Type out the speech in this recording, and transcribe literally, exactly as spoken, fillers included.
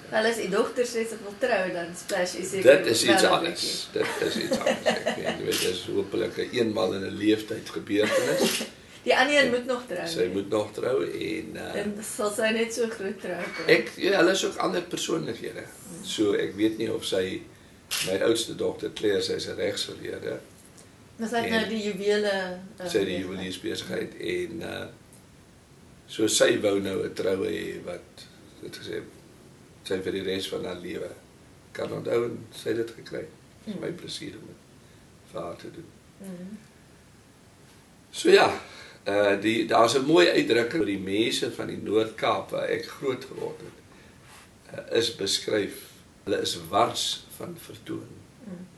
Wel as die dogter sê sy wil trou, dan splash is seker. Dit is iets anders. Dit is iets anders. Ek weet, jy weet, dit is hopelik 'n eenmal in 'n leeftyd gebeurtenis. Die ander een moet nog trou. Sy moet nog trou en uh, en sal sy net so groot trou. Ek ja, hulle is ook ander persoonlikhede. Hmm. So ek weet nie of sy my oudste dogter Claire, sy is 'n regsgeleerde. Maar sy het nou die juwele uh, sy die juweliersbesigheid en uh, so sy wou nou 'n troue hê wat het gesê sy vir die res van haar lewe kan onthou en sy het dit gekry. Dit is my plesier om dit vir haar te doen. Mm. So ja, uh, die, daar is 'n mooi uitdrukking oor die mense van die Noord-Kaap waar ek groot geword het, uh, is beskryf, hulle is wars van vertoon. Mm.